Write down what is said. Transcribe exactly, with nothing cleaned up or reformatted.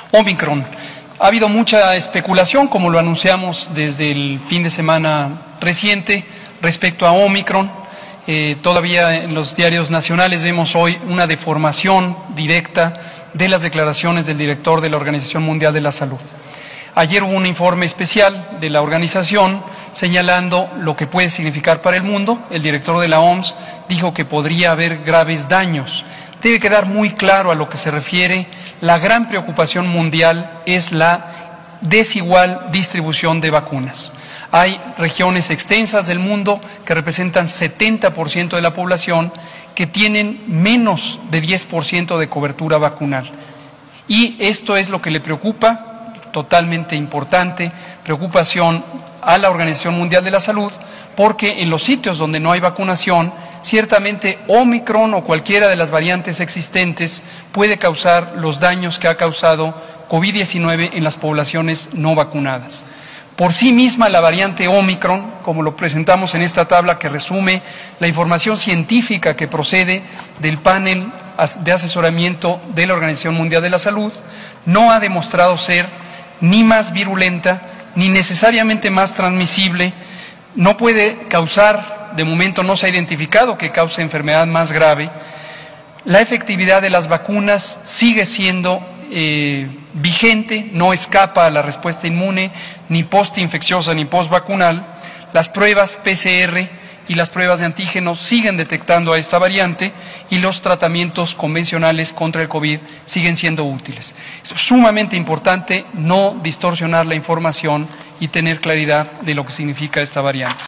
Omicron. Ha habido mucha especulación, como lo anunciamos desde el fin de semana reciente, respecto a Omicron. Eh, todavía en los diarios nacionales vemos hoy una deformación directa de las declaraciones del director de la Organización Mundial de la Salud. Ayer hubo un informe especial de la organización señalando lo que puede significar para el mundo. El director de la O M S dijo que podría haber graves daños. Debe quedar muy claro a lo que se refiere. La gran preocupación mundial es la desigual distribución de vacunas. Hay regiones extensas del mundo que representan setenta por ciento de la población que tienen menos de diez por ciento de cobertura vacunal. Y esto es lo que le preocupa, totalmente importante, preocupación a la Organización Mundial de la Salud, porque en los sitios donde no hay vacunación, ciertamente Omicron o cualquiera de las variantes existentes puede causar los daños que ha causado COVID diecinueve en las poblaciones no vacunadas. Por sí misma la variante Omicron, como lo presentamos en esta tabla que resume la información científica que procede del panel de asesoramiento de la Organización Mundial de la Salud, no ha demostrado ser ni más virulenta, ni necesariamente más transmisible, no puede causar, de momento no se ha identificado que cause enfermedad más grave. La efectividad de las vacunas sigue siendo eh, vigente, no escapa a la respuesta inmune, ni postinfecciosa ni postvacunal. Las pruebas P C R y las pruebas de antígenos siguen detectando a esta variante y los tratamientos convencionales contra el COVID siguen siendo útiles. Es sumamente importante no distorsionar la información y tener claridad de lo que significa esta variante.